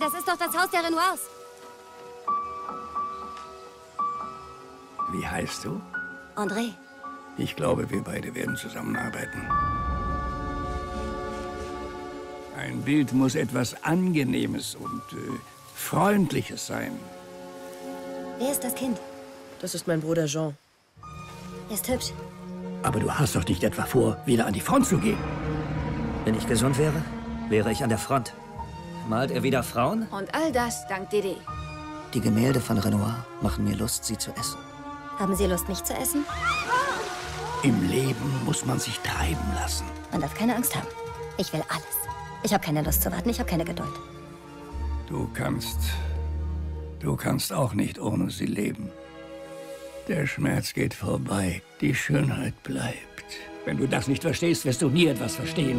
Das ist doch das Haus der Renoirs. Wie heißt du? André. Ich glaube, wir beide werden zusammenarbeiten. Ein Bild muss etwas Angenehmes und Freundliches sein. Wer ist das Kind? Das ist mein Bruder Jean. Er ist hübsch. Aber du hast doch nicht etwa vor, wieder an die Front zu gehen? Wenn ich gesund wäre, wäre ich an der Front. Malt er wieder Frauen? Und all das dank Dede. Die Gemälde von Renoir machen mir Lust, sie zu essen. Haben Sie Lust, mich zu essen? Im Leben muss man sich treiben lassen. Man darf keine Angst haben. Ich will alles. Ich habe keine Lust zu warten, ich habe keine Geduld. Du kannst auch nicht ohne sie leben. Der Schmerz geht vorbei, die Schönheit bleibt. Wenn du das nicht verstehst, wirst du nie etwas verstehen.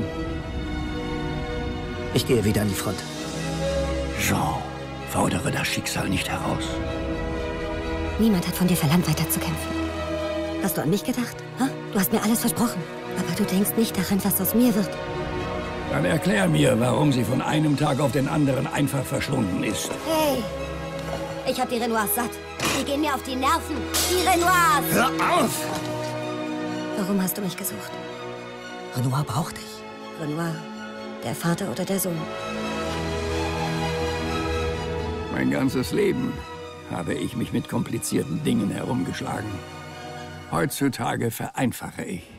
Ich gehe wieder an die Front. Jean, fordere das Schicksal nicht heraus. Niemand hat von dir verlangt, weiterzukämpfen. Hast du an mich gedacht? Ha? Du hast mir alles versprochen. Aber du denkst nicht daran, was aus mir wird. Dann erklär mir, warum sie von einem Tag auf den anderen einfach verschwunden ist. Hey, ich hab die Renoirs satt. Die gehen mir auf die Nerven. Die Renoirs! Hör auf! Warum hast du mich gesucht? Renoir braucht dich. Renoir, der Vater oder der Sohn? Mein ganzes Leben habe ich mich mit komplizierten Dingen herumgeschlagen. Heutzutage vereinfache ich.